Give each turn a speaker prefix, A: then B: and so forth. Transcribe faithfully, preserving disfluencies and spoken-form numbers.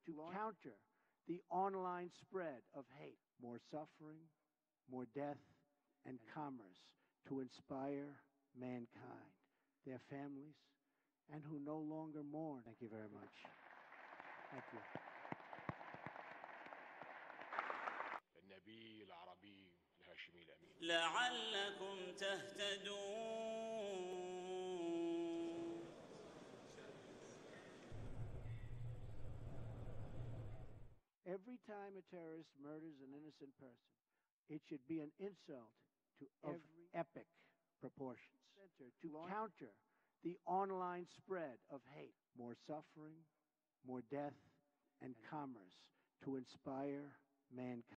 A: to counter the online spread of hate, more suffering, more death, and commerce to inspire mankind, their families, and who no longer mourn. Thank you very much. Thank you.
B: النبي العربي الهاشمي الأمين
C: لعلكم تهتدون.
A: Every time a terrorist murders an innocent person, it should be an insult to every epic proportions to counter the online spread of hate, more suffering, more death, and commerce to inspire mankind.